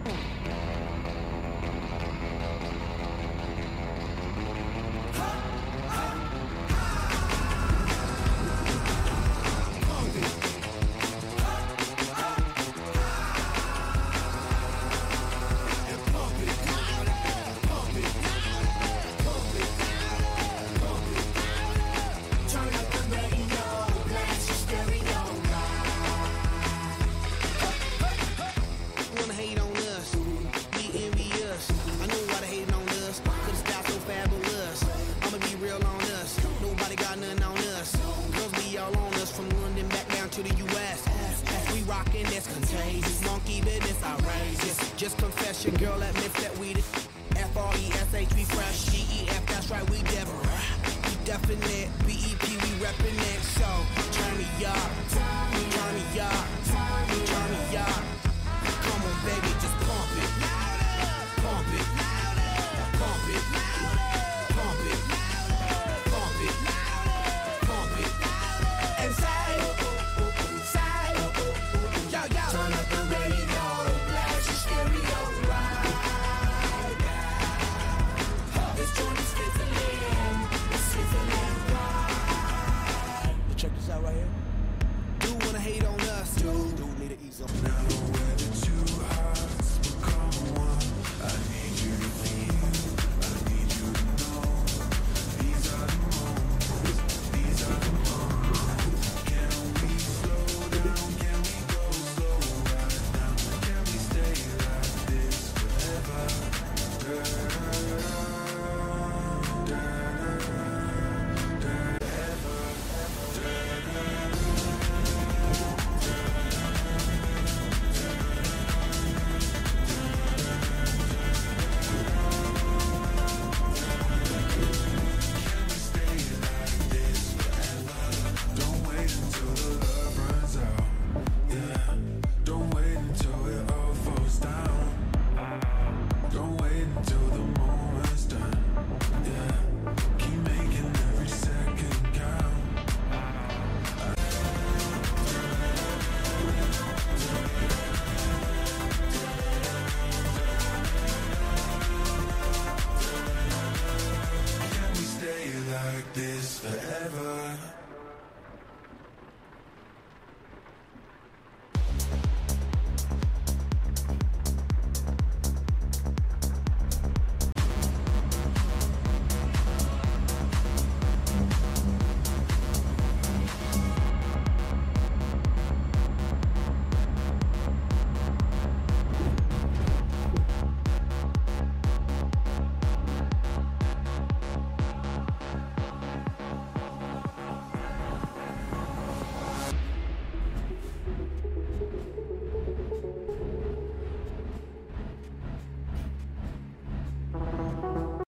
Just confess your girl admits that we the F-R-E-S-H, we fresh. G-E-F, that's right, we Deborah. We definite, B-E-P, we reppin' it. So, turn me up, turn me up, turn me up. Come on, baby, just pump it. Pump it. Pump it. Pump it. Pump it. Pump it. And say, yo, yo. Turn up the radio. Check this out right here. Do wanna hate on us, dude need to ease up now.